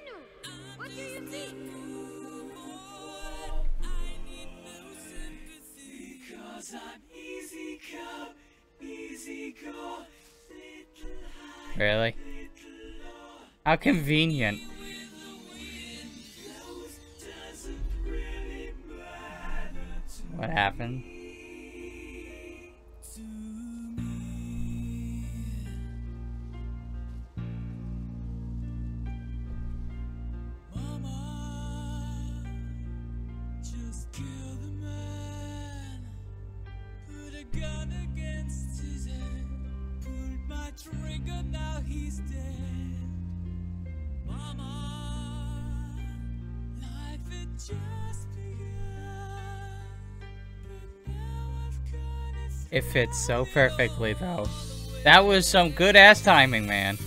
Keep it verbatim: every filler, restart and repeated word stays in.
What do you see? Cause I'm easy come, easy go. Really? How convenient. What happened? Trigger, now he's dead. Mama, life had just begun, but now I've got it. It fits so perfectly, though. That was some good ass timing, man.